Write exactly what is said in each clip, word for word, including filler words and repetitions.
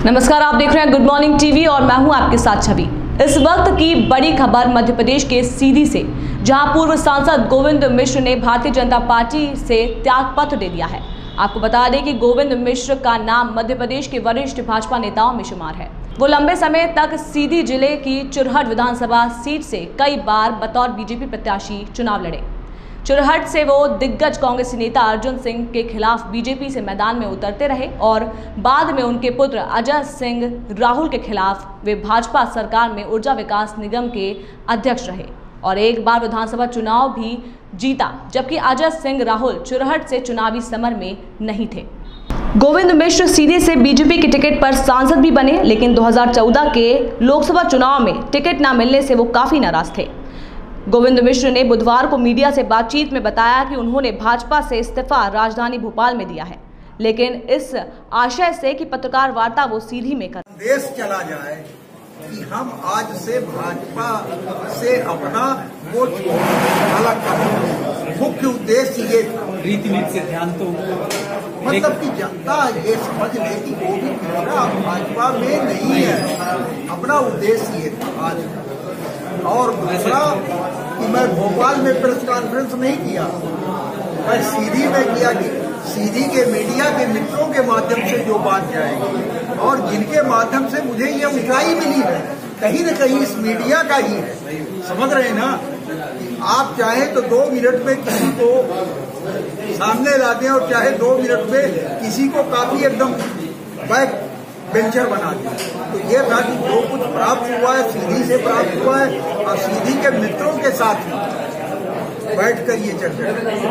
नमस्कार, आप देख रहे हैं गुड मॉर्निंग टीवी और मैं हूं आपके साथ छवि। इस वक्त की बड़ी खबर मध्य प्रदेश के सीधी से, जहां पूर्व सांसद गोविंद मिश्र ने भारतीय जनता पार्टी से त्यागपत्र दे दिया है। आपको बता दें कि गोविंद मिश्र का नाम मध्य प्रदेश के वरिष्ठ भाजपा नेताओं में शुमार है। वो लंबे समय तक सीधी जिले की चुरहट विधानसभा सीट से कई बार बतौर बीजेपी प्रत्याशी चुनाव लड़े। चुरहट से वो दिग्गज कांग्रेसी नेता अर्जुन सिंह के खिलाफ बीजेपी से मैदान में उतरते रहे और बाद में उनके पुत्र अजय सिंह राहुल के खिलाफ वे भाजपा सरकार में ऊर्जा विकास निगम के अध्यक्ष रहे और एक बार विधानसभा चुनाव भी जीता, जबकि अजय सिंह राहुल चुरहट से चुनावी समर में नहीं थे। गोविंद मिश्र सीधे से बीजेपी के टिकट पर सांसद भी बने, लेकिन दो हज़ार चौदह के लोकसभा चुनाव में टिकट न मिलने से वो काफी नाराज थे। गोविंद मिश्र ने बुधवार को मीडिया से बातचीत में बताया कि उन्होंने भाजपा से इस्तीफा राजधानी भोपाल में दिया है, लेकिन इस आशय से कि पत्रकार वार्ता वो सीधी में कर देश चला जाए कि हम आज से भाजपा से अपना वो अलग कर। मुख्य उद्देश्य ये रीति नीति से ध्यान तो मतलब कि जनता ये समझ ले कि गोविंद मिश्रा भाजपा में नहीं है, अपना उद्देश्य ये था आज। और दूसरा कि मैं भोपाल में प्रेस कॉन्फ्रेंस नहीं किया, मैं सीधी में किया कि सीधी के मीडिया के मित्रों के माध्यम से जो बात जाएगी और जिनके माध्यम से मुझे ये ऊंचाई मिली है, कहीं न कहीं इस मीडिया का ही है। समझ रहे हैं ना, आप चाहे तो दो मिनट में किसी को सामने ला दें और चाहे दो मिनट में किसी को काफी एकदम बैक बेंचर बना दिया। तो ये था कि जो कुछ प्राप्त हुआ है सीधी से प्राप्त हुआ है और सीधी के मित्रों के साथ बैठ कर ये चर्चा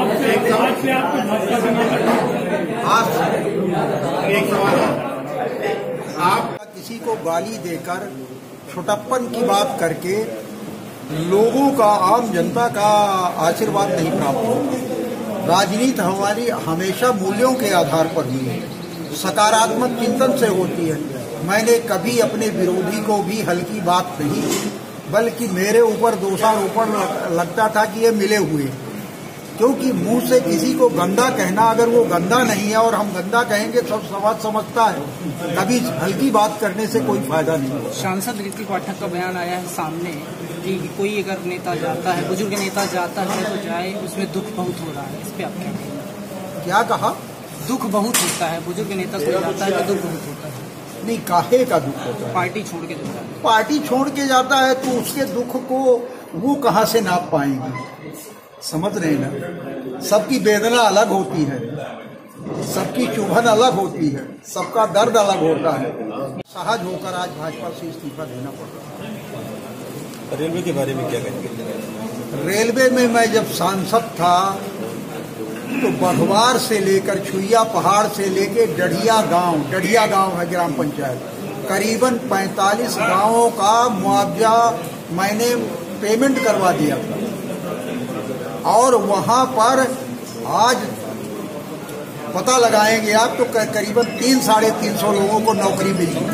आज एक सवाल आप किसी को गाली देकर छोटप्पन की बात करके लोगों का, आम जनता का आशीर्वाद नहीं प्राप्त होता। राजनीति हमारी हमेशा मूल्यों के आधार पर ही है, सकारात्मक चिंतन से होती है। मैंने कभी अपने विरोधी को भी हल्की बात नहीं, बल्कि मेरे ऊपर दोषारोपण लगता था कि ये मिले हुए, क्योंकि मुंह से किसी को गंदा कहना, अगर वो गंदा नहीं है और हम गंदा कहेंगे सब समाज समझता है, कभी हल्की बात करने से कोई फायदा नहीं। सांसद ऋतिक पाठक का बयान आया है सामने कि कोई अगर नेता जाता है, बुजुर्ग नेता जाता है तो जाए, उसमें दुख बहुत हो रहा है, इस पे आप क्या कहेंगे? क्या कहा? दुख बहुत होता है, बुजुर्ग नेता कोई जाता है तो दुख बहुत होता है। नहीं, काहे का दुख होता है? पार्टी छोड़ के जाता है। पार्टी छोड़ के जाता है तो उसके दुख को वो कहाँ से नाप पाएंगे? समझ रहे ना, सबकी वेदना अलग होती है, सबकी चुभन अलग होती है, सबका दर्द अलग होता है। सहज होकर आज भाजपा से इस्तीफा देना पड़ रहा है। रेलवे के बारे में क्या कहेंगे? रेलवे में मैं जब सांसद था तो बढ़वार से लेकर छुइया पहाड़ से लेकर डढ़िया गांव, डढ़िया गांव है ग्राम पंचायत, करीबन पैंतालीस गांवों का मुआवजा मैंने पेमेंट करवा दिया था। और वहां पर आज पता लगाएंगे आप तो करीबन तीन साढ़े तीन सौ लोगों को नौकरी मिली।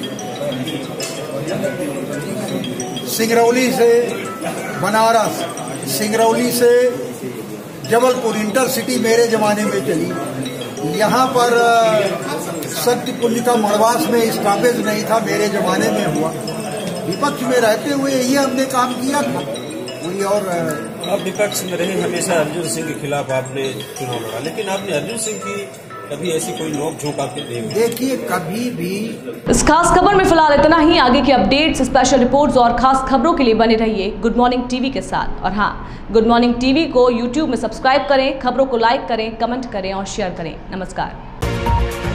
सिंगरौली से बनारस, सिंगरौली से जबलपुर इंटरसिटी मेरे जमाने में चली। यहाँ पर सत्य पुण्य मड़वास में स्टॉपेज नहीं था, मेरे जमाने में हुआ। विपक्ष में रहते हुए यही हमने काम किया था। कोई और अब विपक्ष में रहे, हमेशा अर्जुन सिंह के खिलाफ आपने चुनाव लड़ा, लेकिन आपने अर्जुन सिंह की कभी ऐसी कोई नोक झोंक आपके नहीं? देखिए, कभी भी। इस खास खबर में फिलहाल इतना ही। आगे की अपडेट्स, स्पेशल रिपोर्ट्स और खास खबरों के लिए बने रहिए गुड मॉर्निंग टीवी के साथ। और हाँ, गुड मॉर्निंग टीवी को यूट्यूब में सब्सक्राइब करें, खबरों को लाइक करें, कमेंट करें और शेयर करें। नमस्कार।